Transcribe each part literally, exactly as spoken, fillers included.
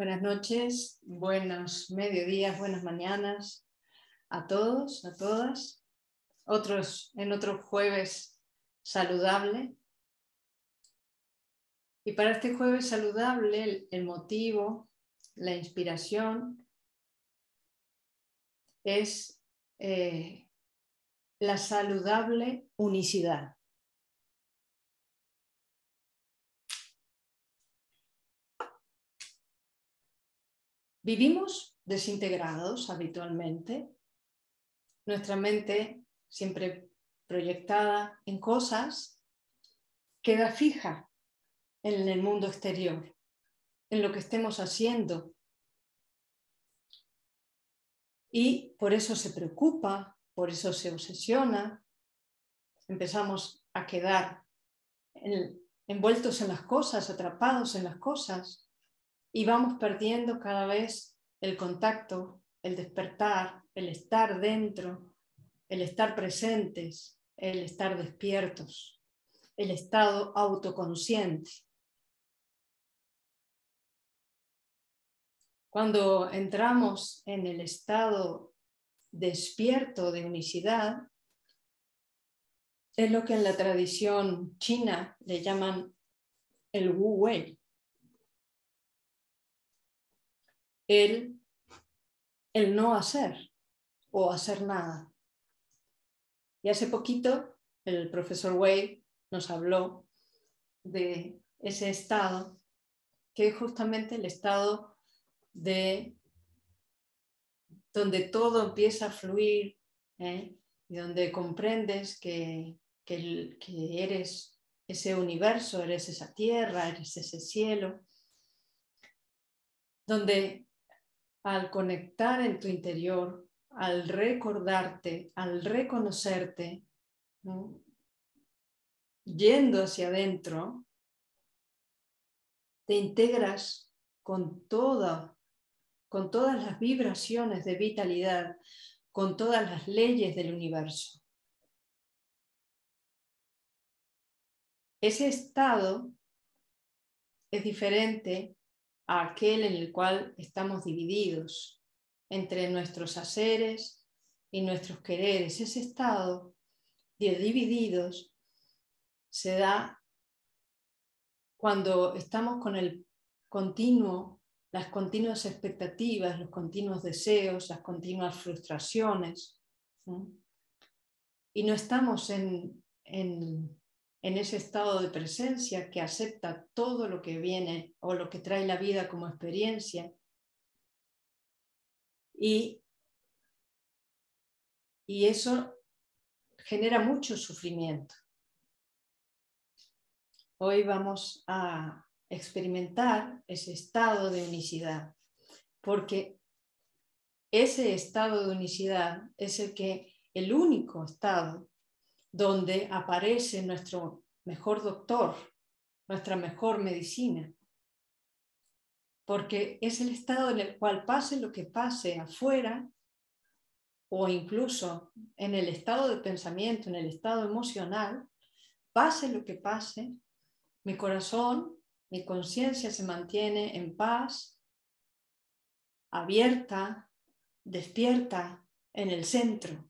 Buenas noches, buenos mediodías, buenas mañanas a todos, a todas. Otros, en otro jueves saludable. Y para este jueves saludable, el, el motivo, la inspiración es eh, la saludable unicidad. Vivimos desintegrados habitualmente, nuestra mente siempre proyectada en cosas, queda fija en el mundo exterior, en lo que estemos haciendo. Y por eso se preocupa, por eso se obsesiona, empezamos a quedar en, envueltos en las cosas, atrapados en las cosas, y vamos perdiendo cada vez el contacto, el despertar, el estar dentro, el estar presentes, el estar despiertos, el estado autoconsciente. Cuando entramos en el estado despierto de unicidad, es lo que en la tradición china le llaman el Wu Wei. El, el no hacer o hacer nada. Y hace poquito el profesor Wei nos habló de ese estado, que es justamente el estado de donde todo empieza a fluir, ¿eh? Y donde comprendes que, que, el, que eres ese universo, eres esa tierra, eres ese cielo, donde al conectar en tu interior, al recordarte, al reconocerte, ¿no? Yendo hacia adentro, te integras con, toda, con todas las vibraciones de vitalidad, con todas las leyes del universo. Ese estado es diferente a aquel en el cual estamos divididos entre nuestros haceres y nuestros quereres. Ese estado de divididos se da cuando estamos con el continuo, las continuas expectativas, los continuos deseos, las continuas frustraciones, ¿sí? Y no estamos en, en, en ese estado de presencia que acepta todo lo que viene o lo que trae la vida como experiencia. Y, y eso genera mucho sufrimiento. Hoy vamos a experimentar ese estado de unicidad, porque ese estado de unicidad es el que, el único estado donde aparece nuestro mejor doctor, nuestra mejor medicina, porque es el estado en el cual pase lo que pase afuera, o incluso en el estado de pensamiento, en el estado emocional, pase lo que pase, mi corazón, mi conciencia se mantiene en paz, abierta, despierta, en el centro.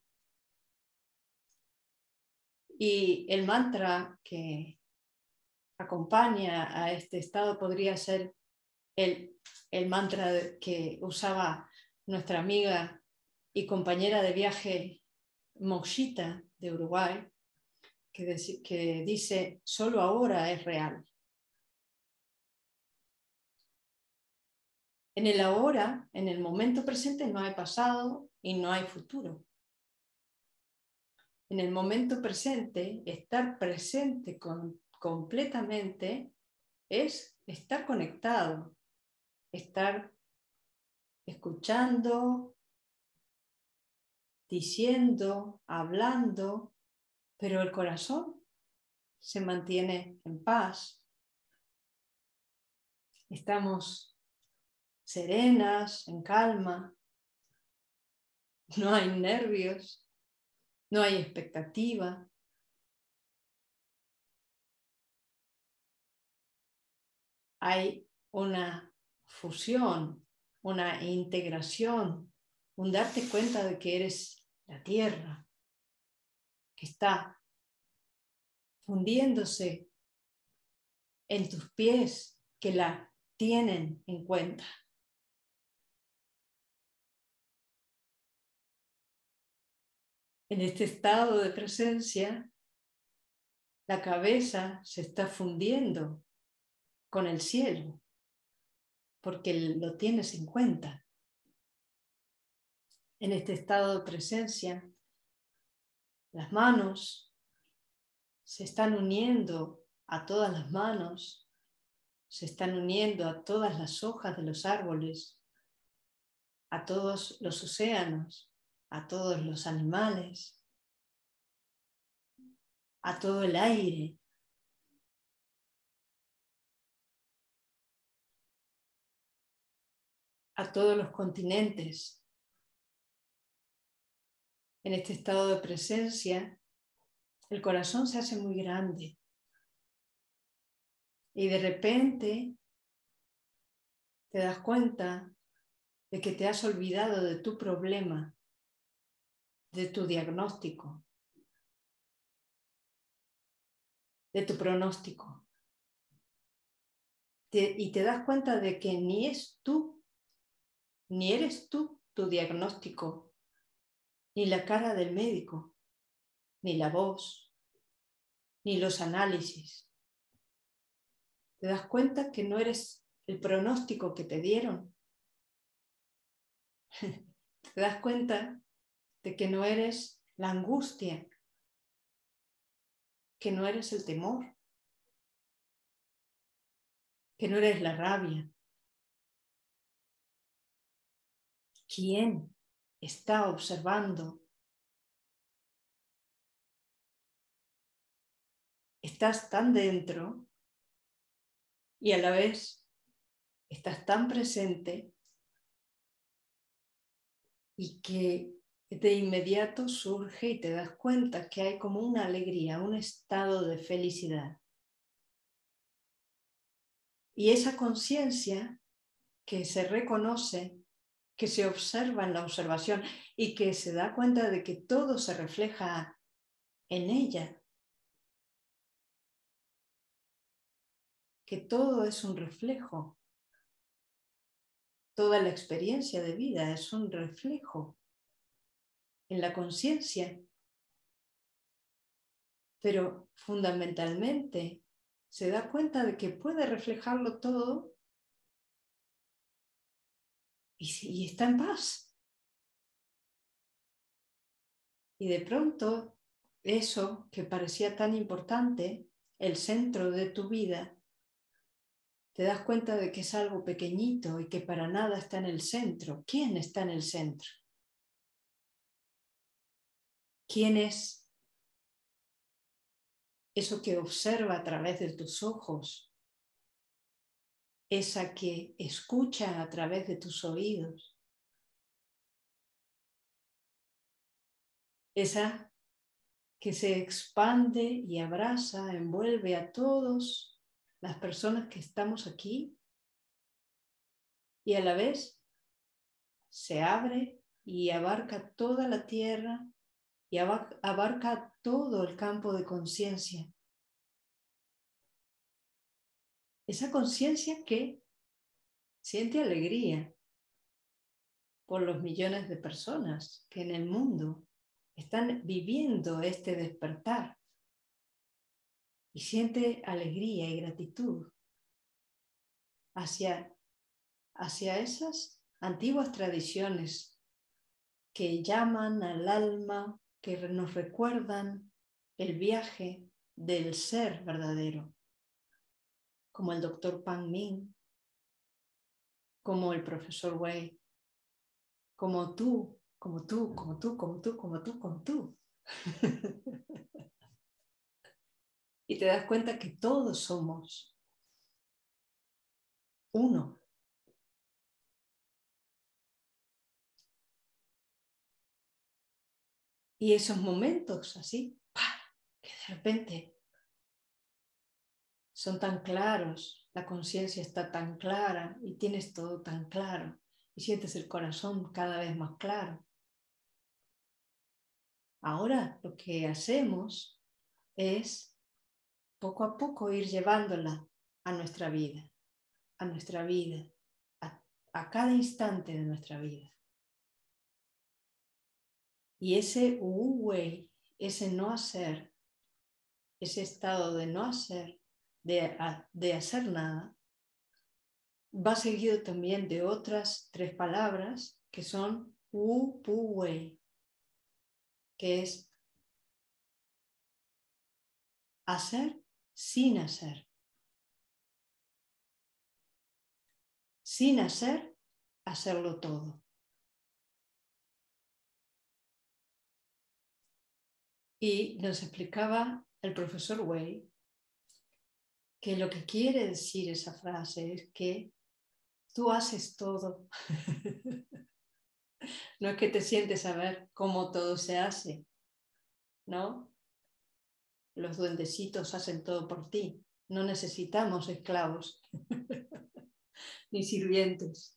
Y el mantra que acompaña a este estado podría ser el, el mantra que usaba nuestra amiga y compañera de viaje Moxita de Uruguay, que, de, que dice, solo ahora es real. En el ahora, en el momento presente, no hay pasado y no hay futuro. En el momento presente, estar presente con, completamente es estar conectado, estar escuchando, diciendo, hablando, pero el corazón se mantiene en paz. Estamos serenas, en calma, no hay nervios, no hay expectativa. Hay una fusión, una integración, un darte cuenta de que eres la tierra, que está fundiéndose en tus pies, que la tienen en cuenta. En este estado de presencia, la cabeza se está fundiendo con el cielo, porque lo tienes en cuenta. En este estado de presencia, las manos se están uniendo a todas las manos, se están uniendo a todas las hojas de los árboles, a todos los océanos, a todos los animales, a todo el aire. A todos los continentes. En este estado de presencia, el corazón se hace muy grande. Y de repente te das cuenta de que te has olvidado de tu problema, de tu diagnóstico, de tu pronóstico. Te, y te das cuenta de que ni es tú, ni eres tú tu diagnóstico, ni la cara del médico, ni la voz, ni los análisis. Te das cuenta que no eres el pronóstico que te dieron. Te das cuenta de que no eres la angustia, que no eres el temor, que no eres la rabia. ¿Quién está observando? Estás tan dentro y a la vez estás tan presente y que de inmediato surge y te das cuenta que hay como una alegría, un estado de felicidad. Y esa conciencia que se reconoce, que se observa en la observación y que se da cuenta de que todo se refleja en ella, que todo es un reflejo, toda la experiencia de vida es un reflejo en la conciencia, pero fundamentalmente se da cuenta de que puede reflejarlo todo y, y está en paz. Y de pronto eso que parecía tan importante, el centro de tu vida, te das cuenta de que es algo pequeñito y que para nada está en el centro. ¿Quién está en el centro? ¿Quién es eso que observa a través de tus ojos? Esa que escucha a través de tus oídos. Esa que se expande y abraza, envuelve a todas las personas que estamos aquí y a la vez se abre y abarca toda la tierra y abarca todo el campo de conciencia. Esa conciencia que siente alegría por los millones de personas que en el mundo están viviendo este despertar y siente alegría y gratitud hacia, hacia esas antiguas tradiciones que llaman al alma, que nos recuerdan el viaje del ser verdadero, como el doctor Pan Min, como el profesor Wei, como tú, como tú, como tú, como tú, como tú, como tú. Y te das cuenta que todos somos uno. Y esos momentos así, ¡pah!, que de repente son tan claros, la conciencia está tan clara y tienes todo tan claro y sientes el corazón cada vez más claro. Ahora lo que hacemos es poco a poco ir llevándola a nuestra vida, a nuestra vida, a, a cada instante de nuestra vida. Y ese wu wei, ese no hacer, ese estado de no hacer, de, de hacer nada, va seguido también de otras tres palabras que son wu pu wei, que es hacer sin hacer. Sin hacer, hacerlo todo. Y nos explicaba el profesor Wei que lo que quiere decir esa frase es que tú haces todo. No es que te sientes a ver cómo todo se hace, ¿no? Los duendecitos hacen todo por ti. No necesitamos esclavos ni sirvientes.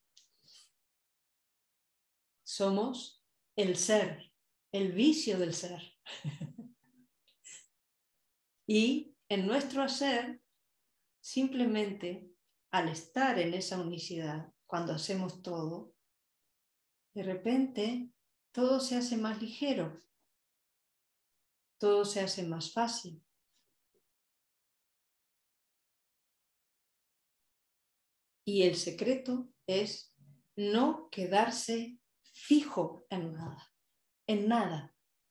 Somos el ser, el vicio del ser. Y en nuestro hacer, simplemente al estar en esa unicidad, cuando hacemos todo, de repente todo se hace más ligero, todo se hace más fácil. Y el secreto es no quedarse fijo en nada, en nada.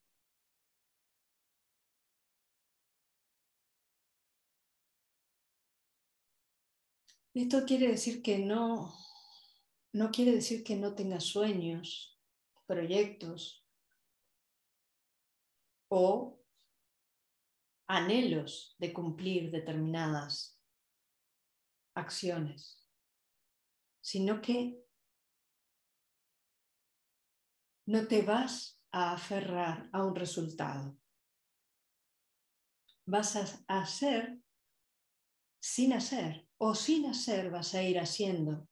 Esto quiere decir que no, no quiere decir que no tengas sueños, proyectos o anhelos de cumplir determinadas acciones, sino que no te vas a aferrar a un resultado. Vas a hacer sin hacer, o sin hacer vas a ir haciendo.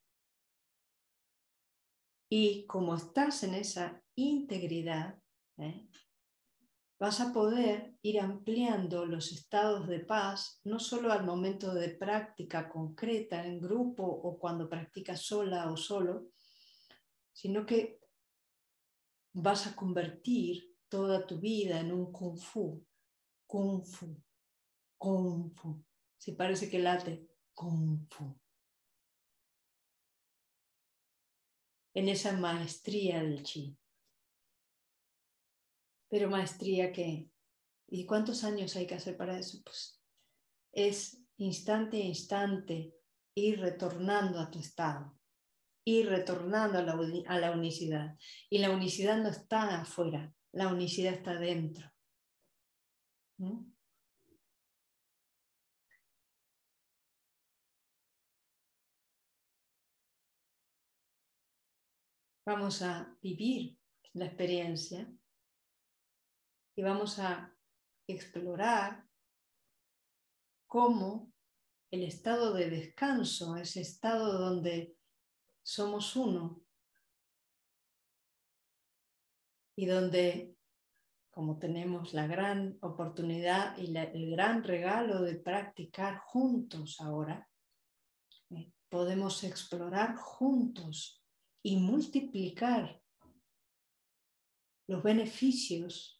Y como estás en esa integridad, ¿eh? vas a poder ir ampliando los estados de paz, no solo al momento de práctica concreta en grupo o cuando practicas sola o solo, sino que vas a convertir toda tu vida en un kung fu, kung fu, kung fu. Si parece que late, kung fu. En esa maestría del chi. Pero maestría que, ¿y cuántos años hay que hacer para eso? Pues es instante a instante ir retornando a tu estado, ir retornando a la, a la unicidad. Y la unicidad no está afuera, la unicidad está dentro. ¿Mm? Vamos a vivir la experiencia y vamos a explorar cómo el estado de descanso, ese estado donde somos uno y donde, como tenemos la gran oportunidad y la, el gran regalo de practicar juntos ahora, eh, podemos explorar juntos y multiplicar los beneficios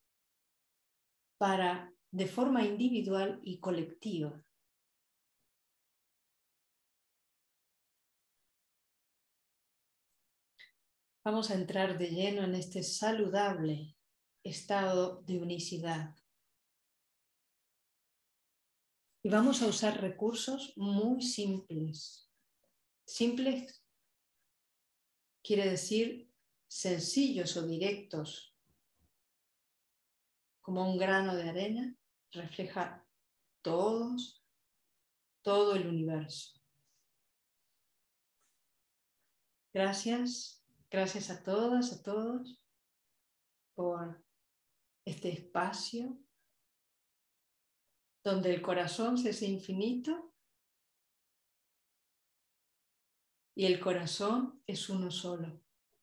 para, de forma individual y colectiva. Vamos a entrar de lleno en este saludable estado de unicidad. Y vamos a usar recursos muy simples. Simples quiere decir sencillos o directos, como un grano de arena, refleja todos, todo el universo. Gracias, gracias a todas, a todos, por este espacio donde el corazón es infinito y el corazón es uno solo.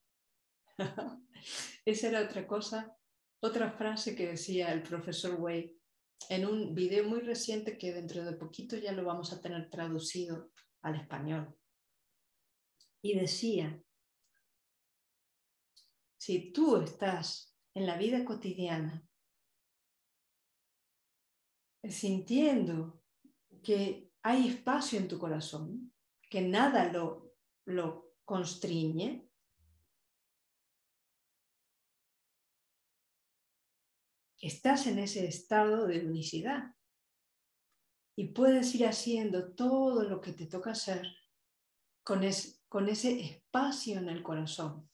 Esa era otra cosa, otra frase que decía el profesor Wei en un video muy reciente que dentro de poquito ya lo vamos a tener traducido al español. Y decía, si tú estás en la vida cotidiana sintiendo que hay espacio en tu corazón, que nada lo, lo constriñe, estás en ese estado de unicidad y puedes ir haciendo todo lo que te toca hacer con, es, con ese espacio en el corazón.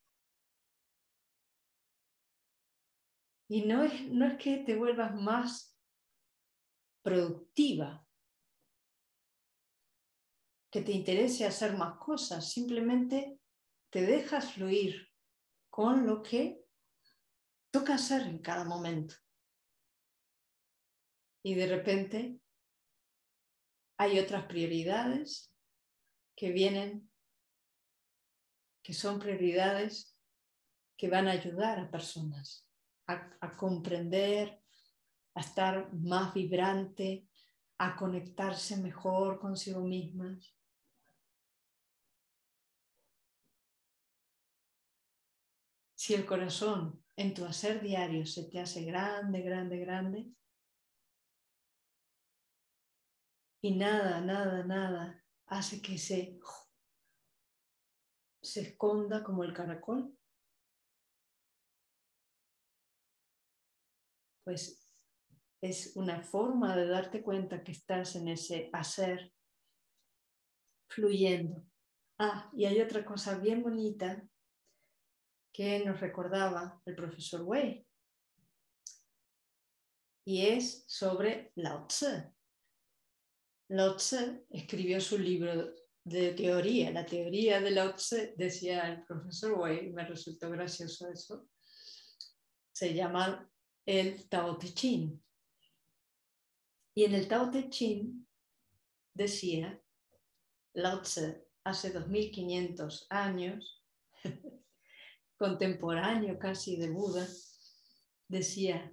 Y no es, no es que te vuelvas más productiva, que te interese hacer más cosas, simplemente te dejas fluir con lo que toca hacer en cada momento. Y de repente hay otras prioridades que vienen, que son prioridades que van a ayudar a personas a, a comprender, a estar más vibrante, a conectarse mejor consigo mismas. Si el corazón en tu hacer diario se te hace grande, grande, grande, y nada, nada, nada hace que se, se esconda como el caracol, pues es una forma de darte cuenta que estás en ese hacer fluyendo. Ah, y hay otra cosa bien bonita que nos recordaba el profesor Wei, y es sobre Lao Tzu. Lao Tzu escribió su libro de teoría, la teoría de Lao Tzu, decía el profesor Wei, me resultó gracioso eso, se llama el Tao Te Ching. Y en el Tao Te Ching decía, Lao Tzu, hace dos mil quinientos años, contemporáneo casi de Buda, decía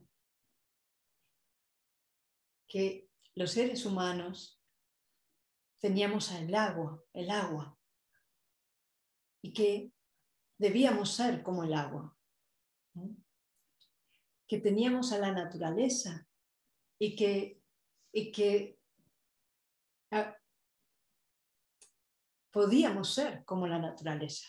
que los seres humanos teníamos el agua, el agua, y que debíamos ser como el agua, ¿no? Que teníamos a la naturaleza y que, y que a, podíamos ser como la naturaleza,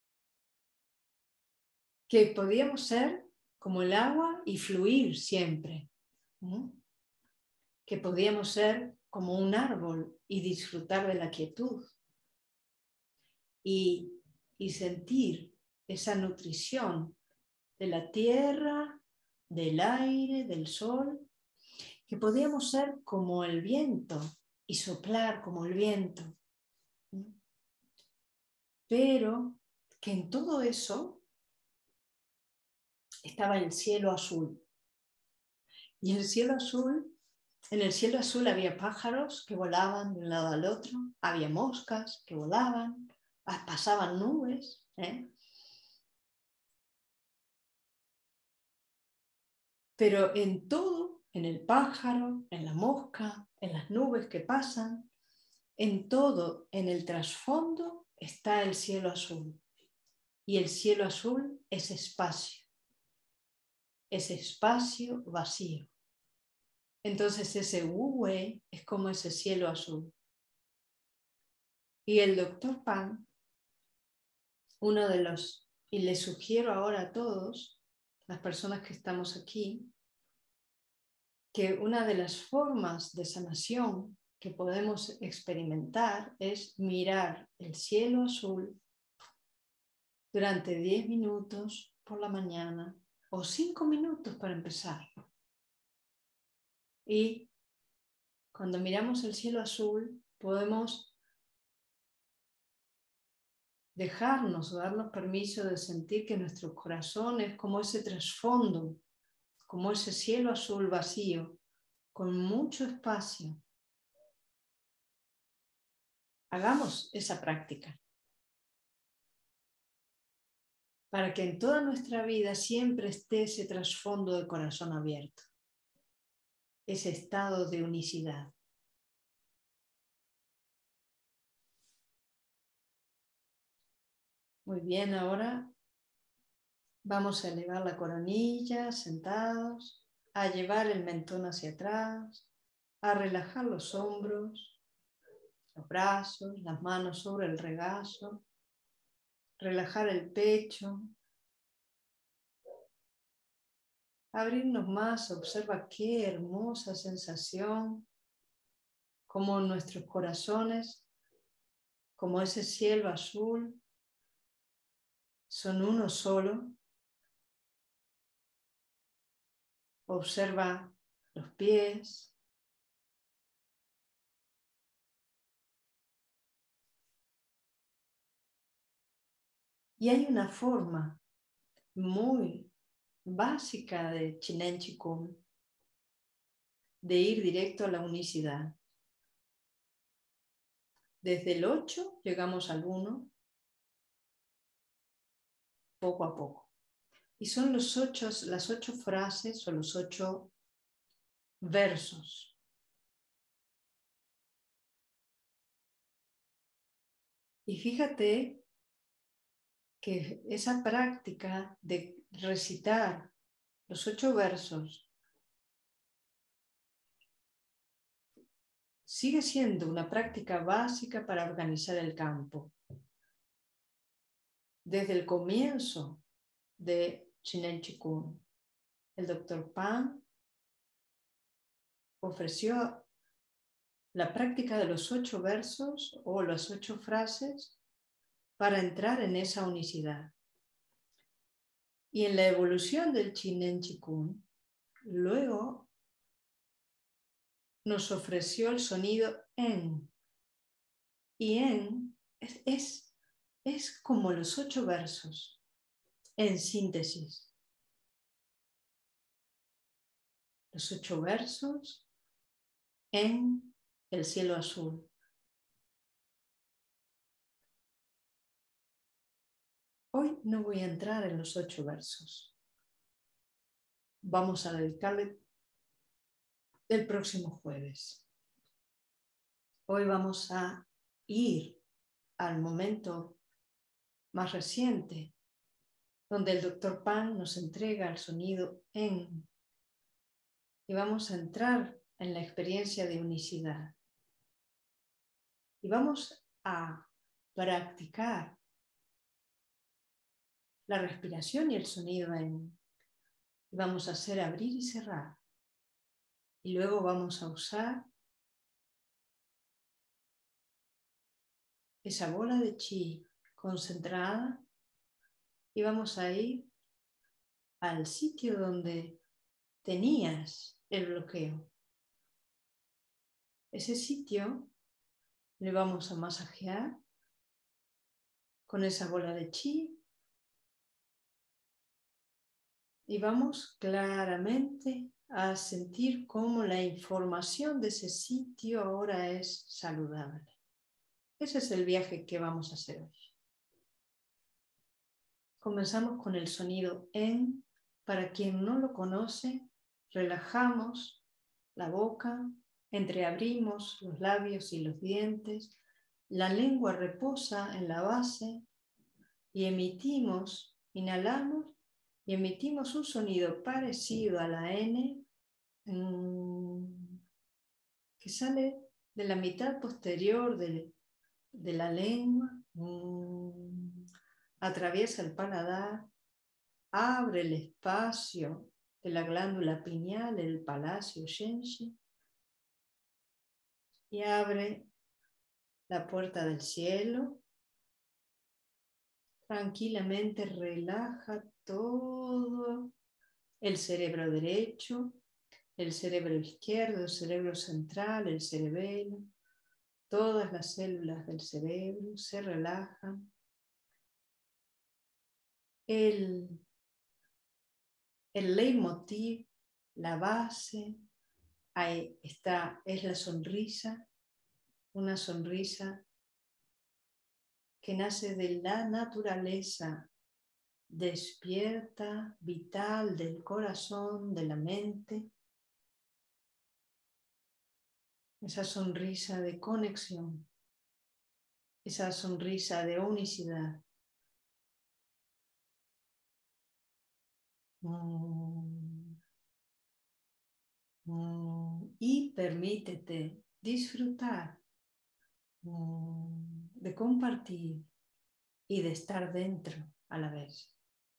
que podíamos ser como el agua y fluir siempre, ¿no? Que podíamos ser como un árbol y disfrutar de la quietud y, y sentir esa nutrición de la tierra, del aire, del sol, que podíamos ser como el viento y soplar como el viento. Pero que en todo eso estaba el cielo azul. Y el cielo azul, en el cielo azul había pájaros que volaban de un lado al otro, había moscas que volaban, pasaban nubes, ¿eh? Pero en todo, en el pájaro, en la mosca, en las nubes que pasan, en todo, en el trasfondo, está el cielo azul. Y el cielo azul es espacio, es espacio vacío. Entonces ese Wu Wei es como ese cielo azul. Y el doctor Pan, uno de los, y le sugiero ahora a todos, las personas que estamos aquí, que una de las formas de sanación que podemos experimentar es mirar el cielo azul durante diez minutos por la mañana o cinco minutos para empezar. Y cuando miramos el cielo azul podemos dejarnos o darnos permiso de sentir que nuestro corazón es como ese trasfondo, como ese cielo azul vacío, con mucho espacio. Hagamos esa práctica para que en toda nuestra vida siempre esté ese trasfondo de corazón abierto, ese estado de unicidad. Muy bien, ahora vamos a elevar la coronilla, sentados, a llevar el mentón hacia atrás, a relajar los hombros, los brazos, las manos sobre el regazo, relajar el pecho, abrirnos más. Observa qué hermosa sensación, como nuestros corazones, como ese cielo azul, son uno solo. Observa los pies. Y hay una forma muy básica de Chinen Chikung de ir directo a la unicidad. Desde el ocho llegamos al uno, poco a poco. Y son los ocho, las ocho frases o los ocho versos. Y fíjate que esa práctica de recitar los ocho versos sigue siendo una práctica básica para organizar el campo. Desde el comienzo de Chinen Chikung, el doctor Pan ofreció la práctica de los ocho versos o las ocho frases para entrar en esa unicidad. Y en la evolución del Chinen Chikung, luego nos ofreció el sonido en. Y en es, es, es como los ocho versos, en síntesis. Los ocho versos en el cielo azul. Hoy no voy a entrar en los ocho versos. Vamos a dedicarle el próximo jueves. Hoy vamos a ir al momento más reciente, donde el doctor Pan nos entrega el sonido en, y vamos a entrar en la experiencia de unicidad. Y vamos a practicar la respiración y el sonido en. Y vamos a hacer abrir y cerrar. Y luego vamos a usar esa bola de chi concentrada y vamos a ir al sitio donde tenías el bloqueo. Ese sitio le vamos a masajear con esa bola de chi y vamos claramente a sentir cómo la información de ese sitio ahora es saludable. Ese es el viaje que vamos a hacer hoy. Comenzamos con el sonido en. Para quien no lo conoce, relajamos la boca, entreabrimos los labios y los dientes, la lengua reposa en la base y emitimos, inhalamos y emitimos un sonido parecido a la N que sale de la mitad posterior de, de la lengua, atraviesa el paladar, abre el espacio de la glándula pineal, el palacio Shenshi, y abre la puerta del cielo. Tranquilamente relaja todo el cerebro derecho, el cerebro izquierdo, el cerebro central, el cerebelo. Todas las células del cerebro se relajan. El, el leitmotiv, la base ahí está, es la sonrisa, una sonrisa que nace de la naturaleza despierta, vital del corazón, de la mente. Esa sonrisa de conexión, esa sonrisa de unicidad. Mm. Mm. Y permítete disfrutar mm, de compartir y de estar dentro a la vez.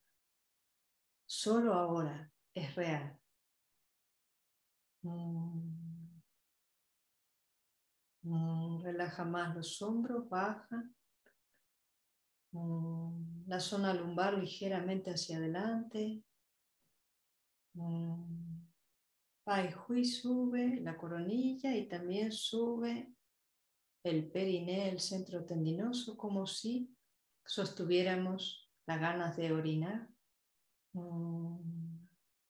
Solo ahora es real. Mm. Mm. Relaja más los hombros, baja. Mm. La zona lumbar ligeramente hacia adelante. Mm. Pai Hui sube la coronilla y también sube el periné, el centro tendinoso, como si sostuviéramos las ganas de orinar. Mm.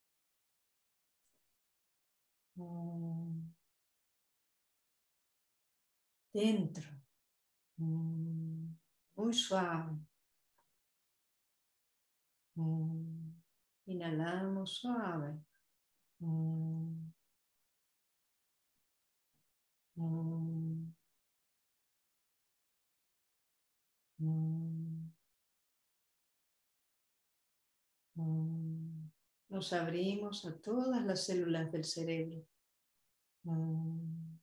Mm. Dentro. Mm. Muy suave. Mm. Inhalamos suave. Mm. Mm. Mm. Mm. Nos abrimos a todas las células del cerebro. Mm.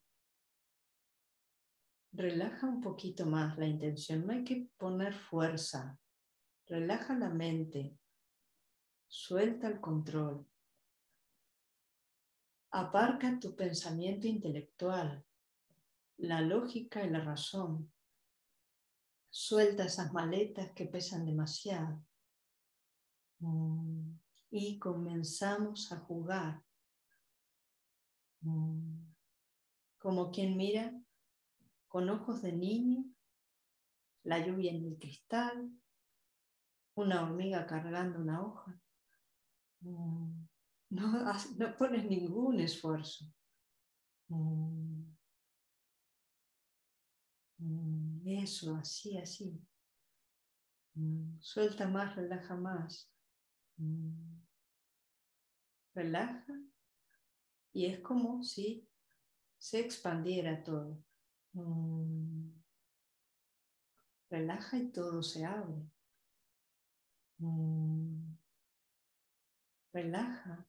Relaja un poquito más la intención, no hay que poner fuerza. Relaja la mente, suelta el control. Aparca tu pensamiento intelectual, la lógica y la razón. Suelta esas maletas que pesan demasiado. Mm. Y comenzamos a jugar. Mm. Como quien mira con ojos de niño la lluvia en el cristal, una hormiga cargando una hoja. Mm. No, no pones ningún esfuerzo. Mm. Mm. Eso, así, así. Mm. Suelta más, relaja más. Mm. Relaja y es como si se expandiera todo. Mm. Relaja y todo se abre. Mm. Relaja.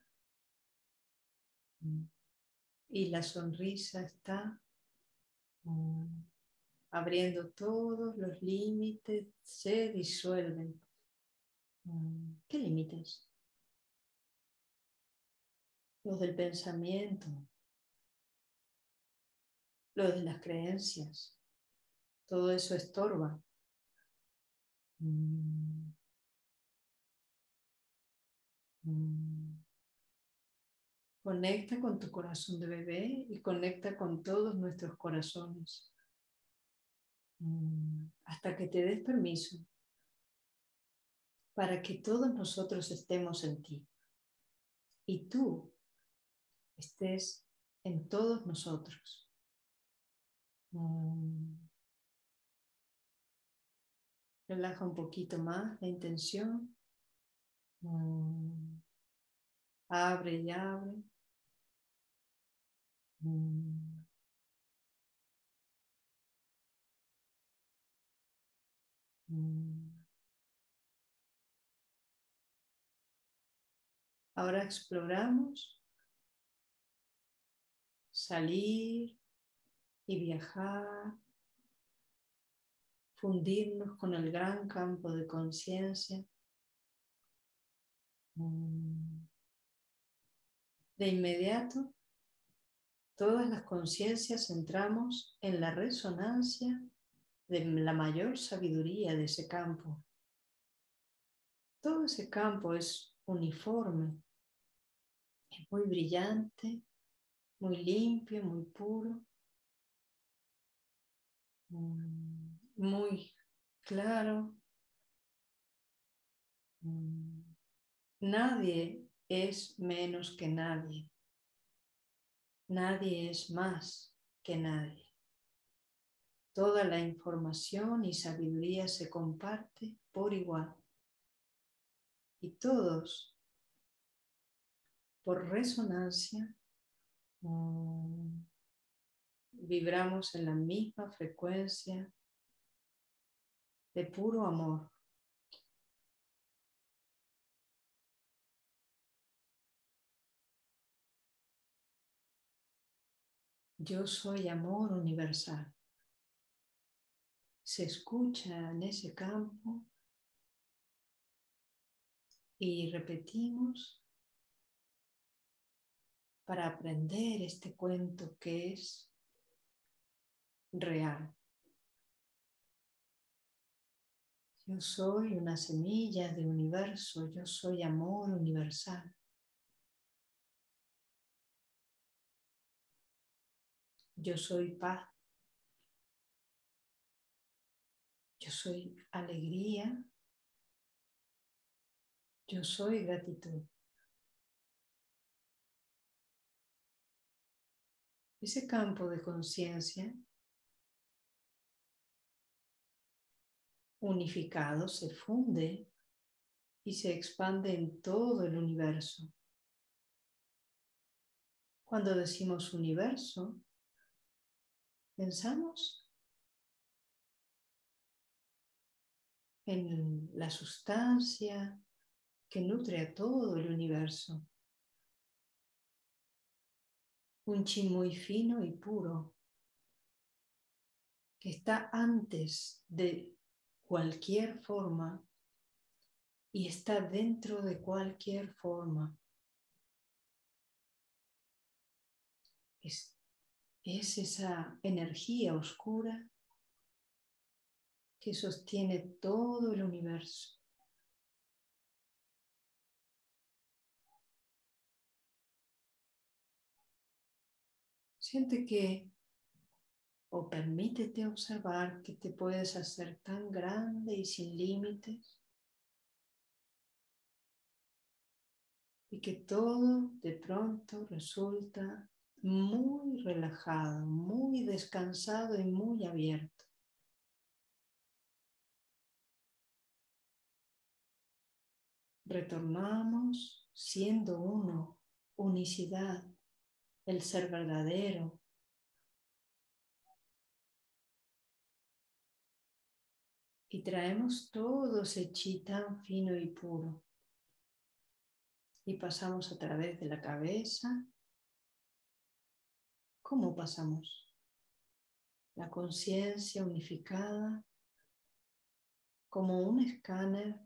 Mm. Y la sonrisa está mm, abriendo todos los límites, se disuelven. Mm. ¿Qué límites? Los del pensamiento, los de las creencias. Todo eso estorba. Mm. Mm. Conecta con tu corazón de bebé y conecta con todos nuestros corazones. Mm. Hasta que te des permiso para que todos nosotros estemos en ti y tú estés en todos nosotros. Mm. Relaja un poquito más la intención. Mm. Abre y abre. Mm. Mm. Ahora exploramos salir y viajar, fundirnos con el gran campo de conciencia. De inmediato, todas las conciencias entramos en la resonancia de la mayor sabiduría de ese campo. Todo ese campo es uniforme, es muy brillante, muy limpio, muy puro, muy claro. Nadie es menos que nadie. Nadie es más que nadie. Toda la información y sabiduría se comparte por igual. Y todos, por resonancia, mmm, vibramos en la misma frecuencia de puro amor. Yo soy amor universal. Se escucha en ese campo y repetimos para aprender este cuento que es real. Yo soy una semilla de universo, yo soy amor universal. Yo soy paz. Yo soy alegría. Yo soy gratitud. Ese campo de conciencia unificado se funde y se expande en todo el universo. Cuando decimos universo, pensamos en la sustancia que nutre a todo el universo. Un chi muy fino y puro que está antes de cualquier forma y está dentro de cualquier forma. Es, es esa energía oscura que sostiene todo el universo. Siente que, o permítete observar que te puedes hacer tan grande y sin límites y que todo de pronto resulta muy relajado, muy descansado y muy abierto. Retornamos siendo uno, unicidad, el ser verdadero. Y traemos todo ese chi tan fino y puro. Y pasamos a través de la cabeza. ¿Cómo pasamos? La conciencia unificada como un escáner.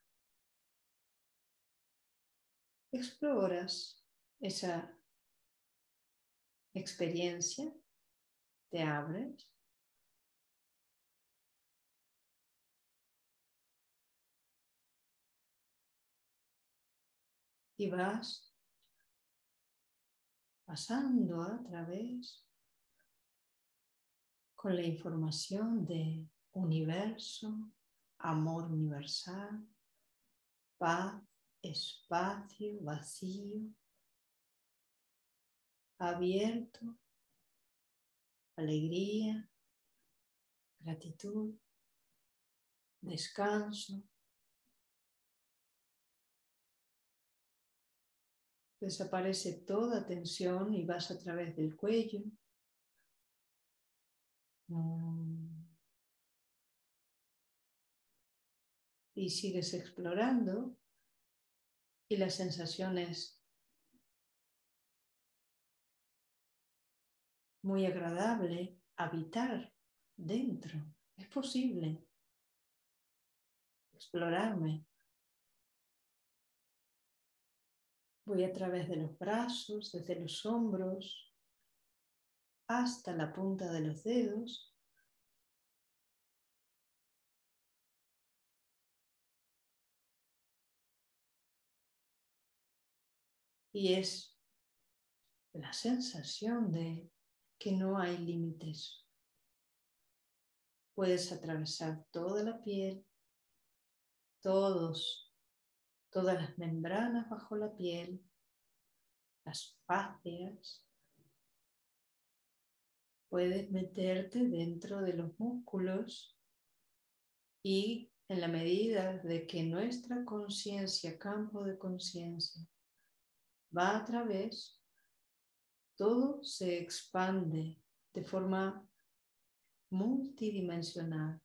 Exploras esa experiencia, te abres y vas pasando a través con la información de universo, amor universal, paz, espacio, vacío, abierto, alegría, gratitud, descanso. Desaparece toda tensión y vas a través del cuello. Y sigues explorando y la sensación es muy agradable habitar dentro. Es posible explorarme. Voy a través de los brazos, desde los hombros, hasta la punta de los dedos. Y es la sensación de que no hay límites. Puedes atravesar toda la piel, todos, todas las membranas bajo la piel, las fascias, puedes meterte dentro de los músculos y en la medida de que nuestra conciencia, campo de conciencia, va a través, todo se expande de forma multidimensional.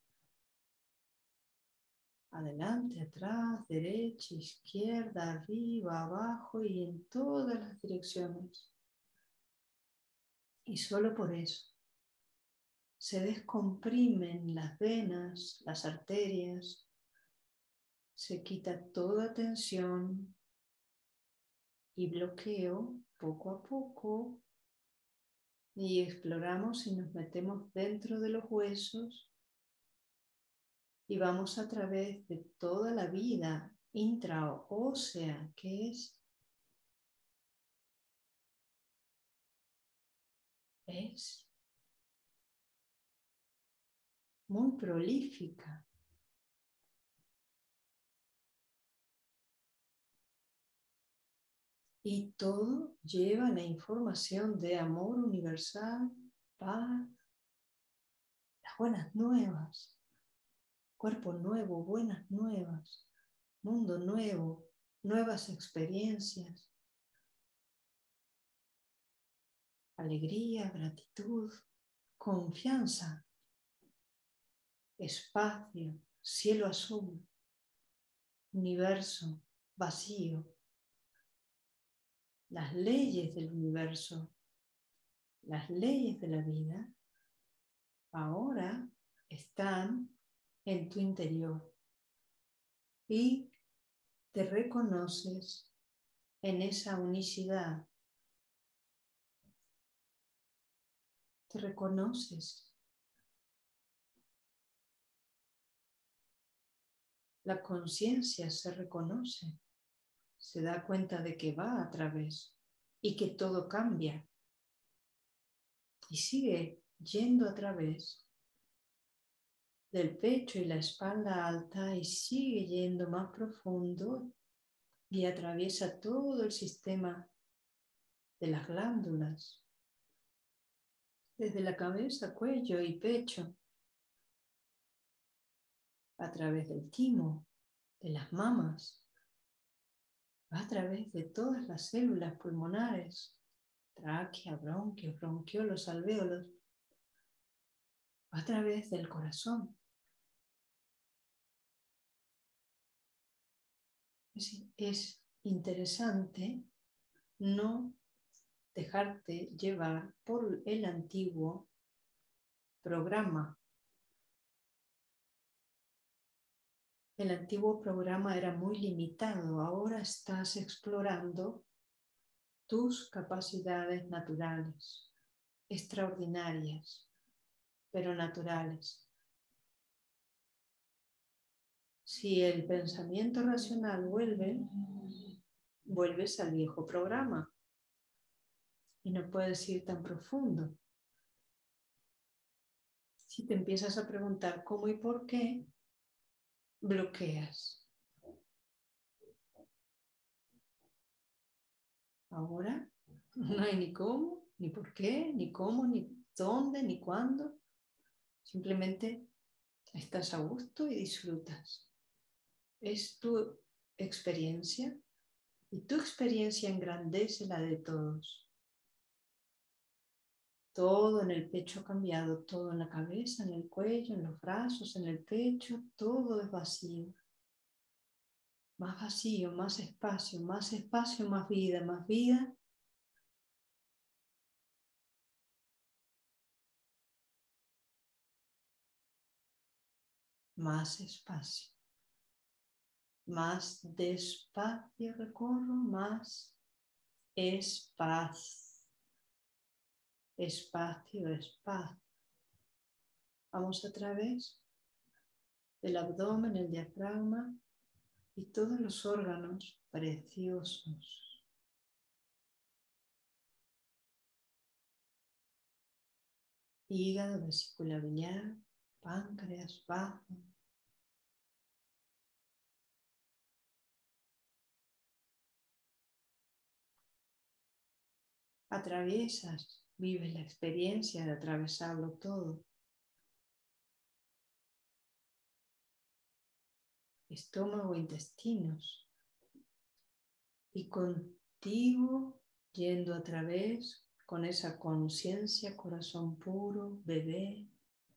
Adelante, atrás, derecha, izquierda, arriba, abajo y en todas las direcciones. Y solo por eso se descomprimen las venas, las arterias, se quita toda tensión y bloqueo poco a poco y exploramos y nos metemos dentro de los huesos y vamos a través de toda la vida intraósea que es, es muy prolífica. Y todo lleva la información de amor universal, paz, las buenas nuevas, cuerpo nuevo, buenas nuevas, mundo nuevo, nuevas experiencias, alegría, gratitud, confianza, espacio, cielo azul, universo vacío, las leyes del universo, las leyes de la vida, ahora están en tu interior y te reconoces en esa unicidad. Te reconoces. La conciencia se reconoce, se da cuenta de que va a través y que todo cambia y sigue yendo a través del pecho y la espalda alta y sigue yendo más profundo y atraviesa todo el sistema de las glándulas, desde la cabeza, cuello y pecho, a través del timo, de las mamas, va a través de todas las células pulmonares, tráquea, bronquios, bronquiolos, alvéolos, va a través del corazón. Es, es interesante no dejarte llevar por el antiguo programa. El antiguo programa era muy limitado, ahora estás explorando tus capacidades naturales, extraordinarias, pero naturales. Si el pensamiento racional vuelve, vuelves al viejo programa y no puedes ir tan profundo. Si te empiezas a preguntar cómo y por qué, bloqueas. Ahora no hay ni cómo, ni por qué, ni cómo, ni dónde, ni cuándo. Simplemente estás a gusto y disfrutas. Es tu experiencia y tu experiencia engrandece la de todos. Todo en el pecho ha cambiado, todo en la cabeza, en el cuello, en los brazos, en el pecho, todo es vacío. Más vacío, más espacio, más espacio, más vida, más vida. Más espacio. Más despacio recorro, más es paz. Espacio es paz. Vamos a través del abdomen, el diafragma y todos los órganos preciosos. Hígado, vesícula biliar, páncreas, bazo. Atraviesas vives la experiencia de atravesarlo todo. Estómago, intestinos. Y contigo yendo a través con esa conciencia, corazón puro, bebé.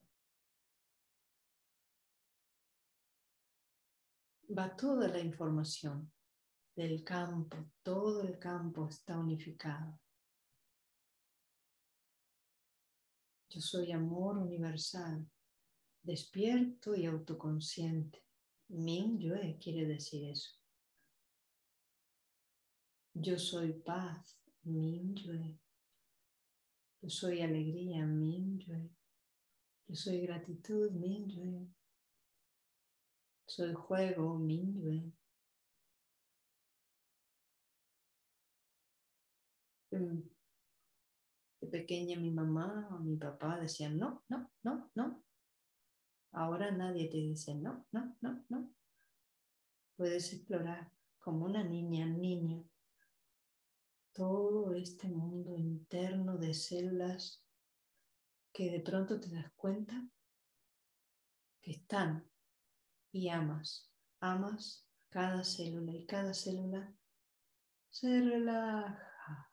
Va toda la información del campo, todo el campo está unificado. Yo soy amor universal, despierto y autoconsciente. Min Yue quiere decir eso. Yo soy paz, Min Yue. Yo soy alegría, Min Yue. Yo soy gratitud, Min Yue. Soy juego, Min Yue. De pequeña mi mamá o mi papá decían no, no, no, no. Ahora nadie te dice no, no, no, no. Puedes explorar como una niña, niño, todo este mundo interno de células que de pronto te das cuenta que están y amas. Amas cada célula y cada célula se relaja.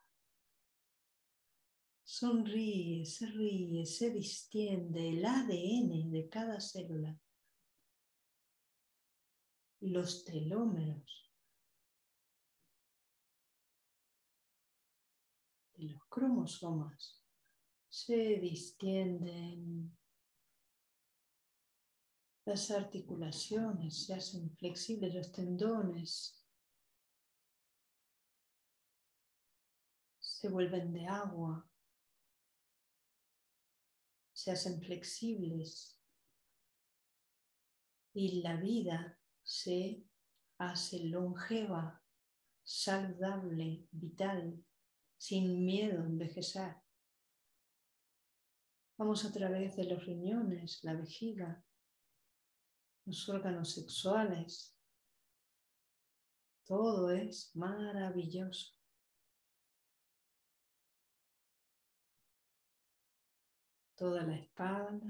Sonríe, se ríe, se distiende el A D N de cada célula. Los telómeros de los cromosomas se distienden. Las articulaciones se hacen flexibles, los tendones se vuelven de agua, se hacen flexibles y la vida se hace longeva, saludable, vital, sin miedo a envejecer. Vamos a través de los riñones, la vejiga, los órganos sexuales. Todo es maravilloso. Toda la espalda,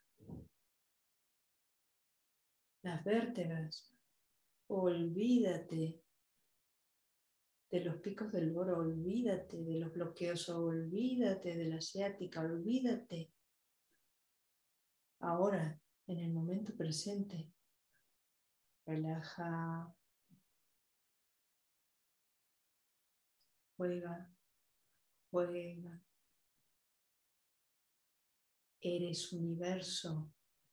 las vértebras. Olvídate de los picos del oro, olvídate de los bloqueos, olvídate de la ciática, olvídate. Ahora, en el momento presente, relaja, juega, juega. Eres universo.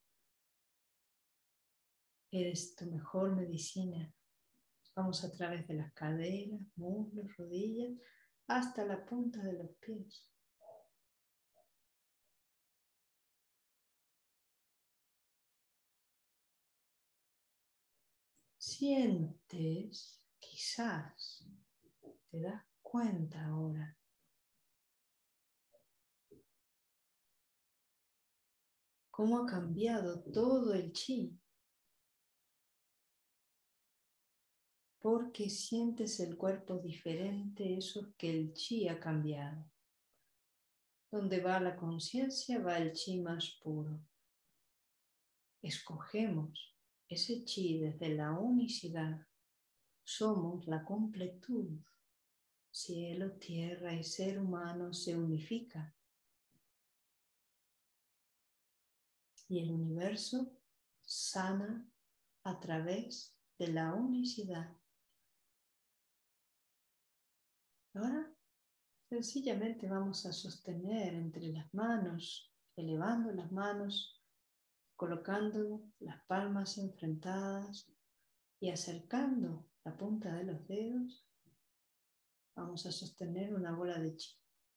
Eres tu mejor medicina. Vamos a través de las caderas, muslos, rodillas, hasta la punta de los pies. Sientes, quizás, te das cuenta ahora, cómo ha cambiado todo el chi. Porque sientes el cuerpo diferente, eso es que el chi ha cambiado. Donde va la conciencia, va el chi más puro. Escogemos ese chi desde la unicidad. Somos la completud. Cielo, tierra y ser humano se unifican. Y el universo sana a través de la unicidad. Ahora, sencillamente vamos a sostener entre las manos, elevando las manos, colocando las palmas enfrentadas y acercando la punta de los dedos. Vamos a sostener una bola de chi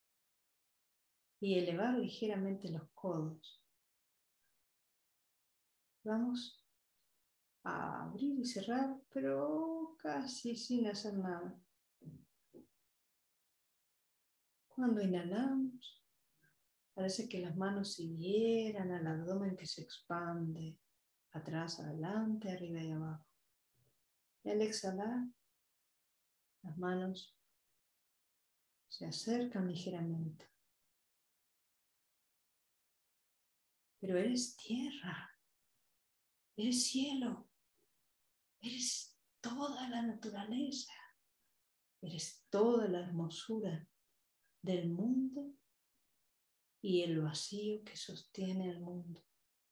y elevar ligeramente los codos. Vamos a abrir y cerrar, pero casi sin hacer nada. Cuando inhalamos, parece que las manos siguieran al abdomen que se expande, atrás, adelante, arriba y abajo. Y al exhalar, las manos se acercan ligeramente. pero eres tierra, eres cielo, eres toda la naturaleza, eres toda la hermosura del mundo y el vacío que sostiene el mundo.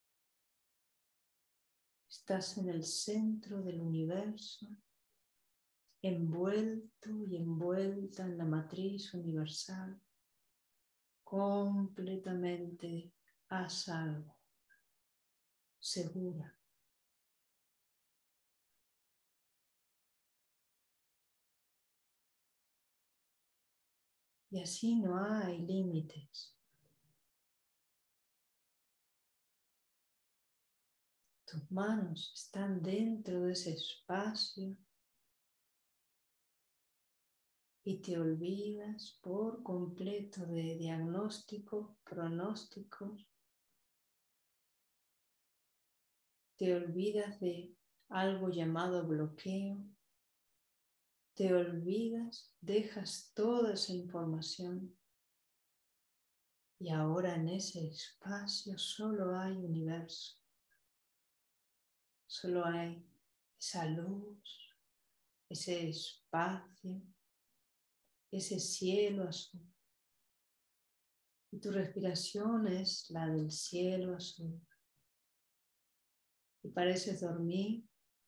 Estás en el centro del universo, envuelto y envuelta en la matriz universal, completamente a salvo, segura. Y así no hay límites. Tus manos están dentro de ese espacio y te olvidas por completo de diagnósticos, pronósticos. Te olvidas de algo llamado bloqueo. Te olvidas, dejas toda esa información y ahora en ese espacio solo hay universo. Solo hay esa luz, ese espacio, ese cielo azul. Y tu respiración es la del cielo azul. Y pareces dormir.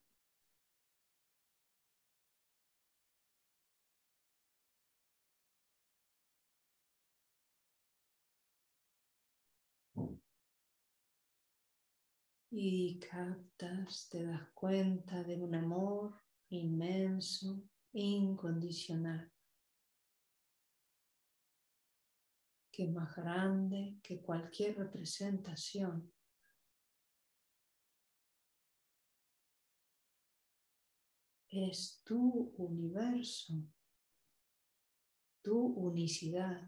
Y captas, te das cuenta de un amor inmenso, incondicional, que es más grande que cualquier representación. Es tu universo, tu unicidad.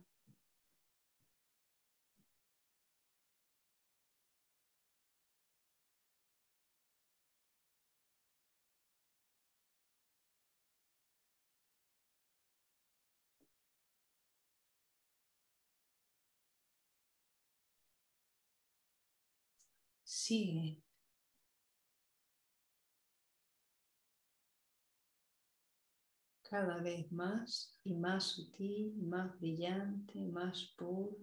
Sigue. Cada vez más y más sutil, más brillante, más puro.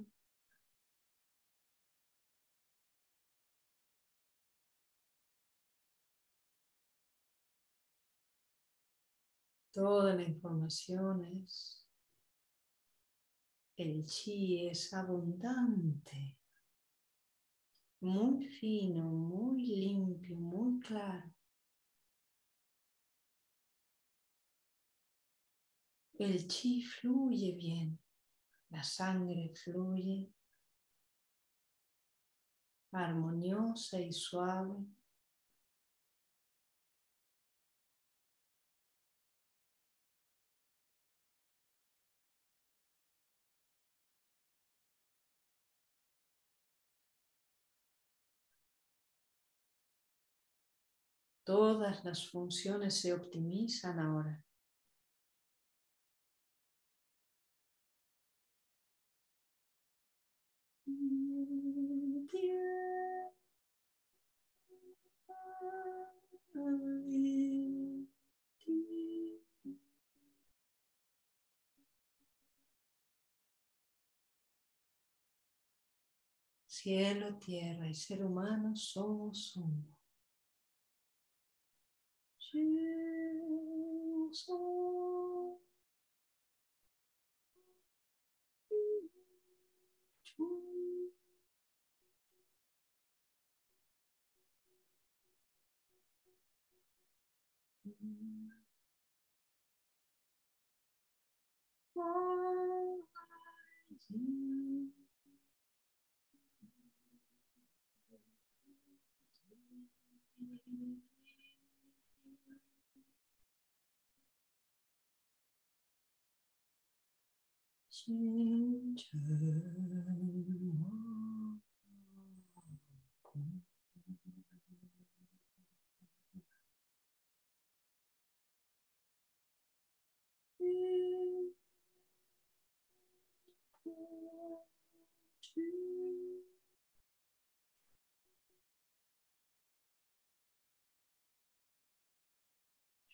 Toda la información es, el chi es abundante, muy fino, muy limpio, muy claro. El chi fluye bien, la sangre fluye armoniosa y suave. Todas las funciones se optimizan ahora. Cielo, tierra y ser humano somos uno.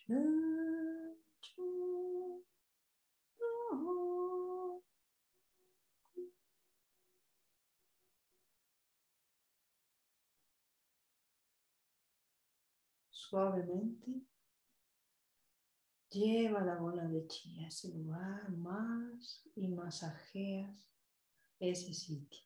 Suavemente lleva la bola de chi a ese lugar más y masajeas ese sitio.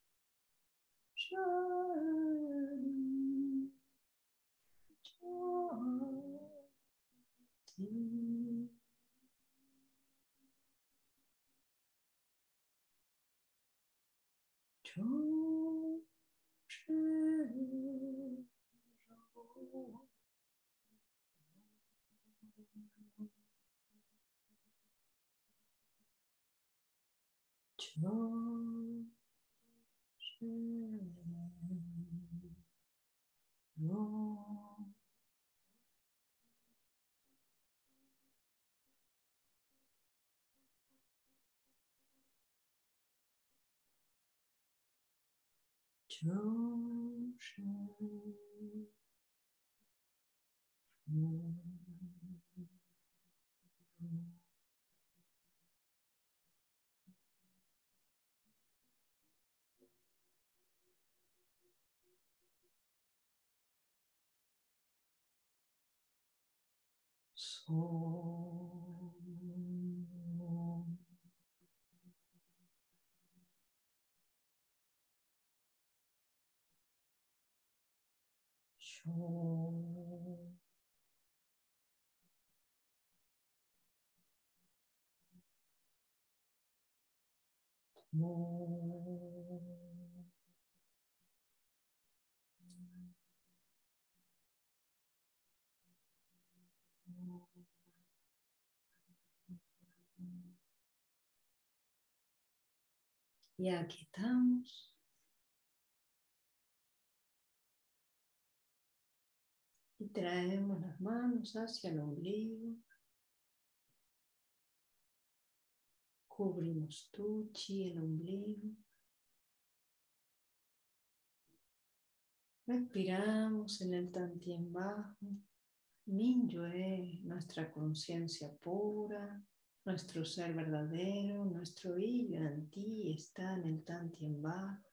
So Show. Mo. Y aquí estamos. Y traemos las manos hacia el ombligo. Cubrimos tu chi, el ombligo. Respiramos en el tantien bajo. Minyue, nuestra conciencia pura, nuestro ser verdadero, nuestro yo en ti está en el tantien bajo.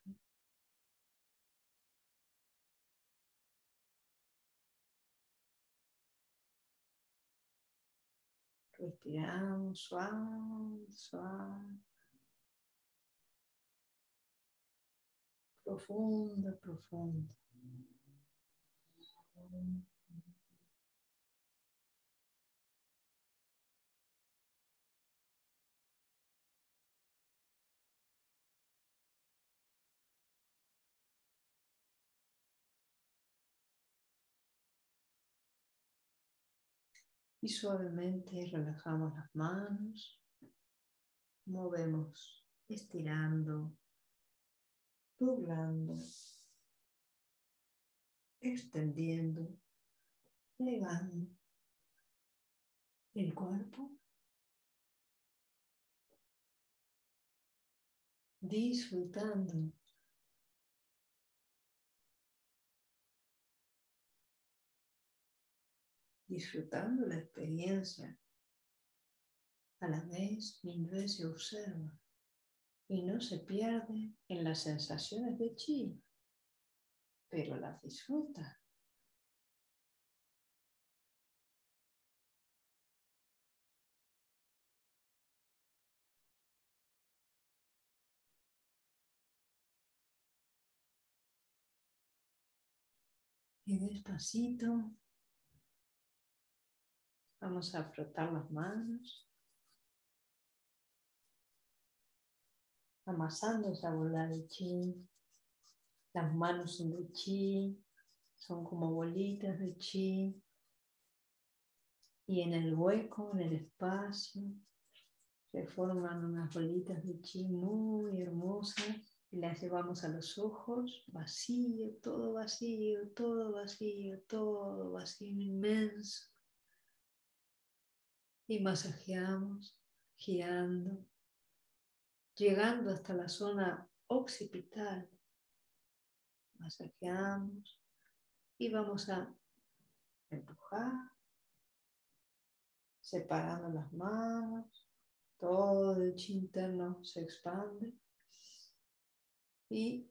Respiramos suave, suave. Profunda, profunda. Y suavemente relajamos las manos. Movemos, estirando, doblando, extendiendo, elevando el cuerpo, disfrutando disfrutando la experiencia. A la vez, Minyue se observa y no se pierde en las sensaciones de chi, pero las disfruta. Y despacito vamos a frotar las manos, amasando esa bola de chi. Las manos son de chi, son como bolitas de chi. Y en el hueco, en el espacio, se forman unas bolitas de chi muy hermosas. Y las llevamos a los ojos, vacío, todo vacío, todo vacío, todo vacío inmenso. Y masajeamos, girando, llegando hasta la zona occipital. Masajeamos y vamos a empujar separando las manos, todo el chi interno se expande y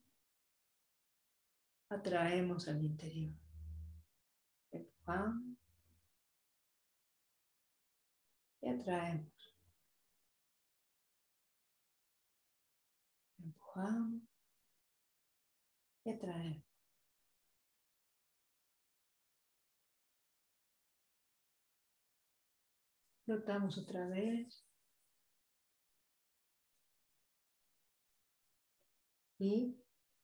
atraemos al interior. Empujamos y atraemos. Empujamos y atraemos. Flotamos otra vez. Y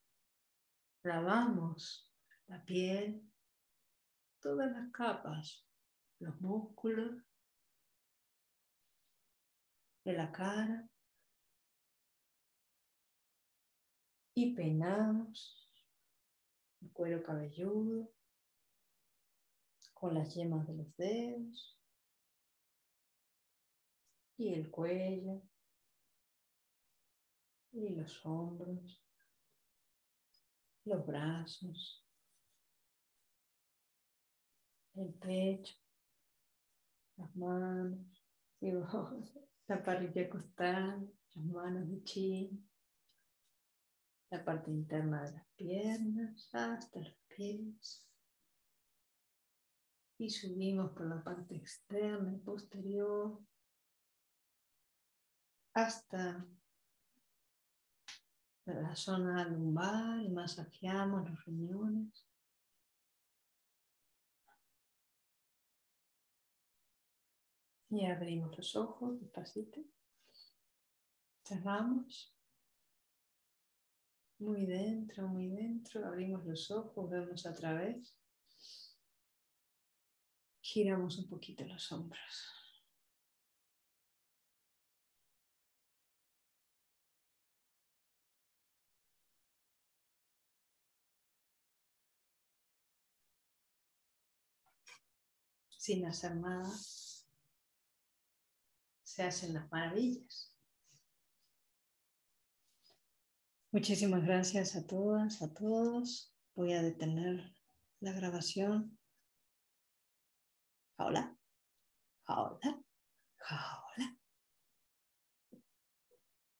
lavamos la piel, todas las capas, los músculos de la cara. Y peinamos el cuero cabelludo con las yemas de los dedos y el cuello y los hombros, los brazos, el pecho, las manos, digo, la parrilla costal, las manos de chi, la parte interna de las piernas hasta los pies. Y subimos por la parte externa y posterior hasta la zona lumbar y masajeamos los riñones. Y abrimos los ojos despacito. Cerramos. Muy dentro, muy dentro. Abrimos los ojos, vemos a través. Giramos un poquito los hombros. Sin hacer nada, se hacen las maravillas. Muchísimas gracias a todas, a todos. Voy a detener la grabación. Hola, hola, hola.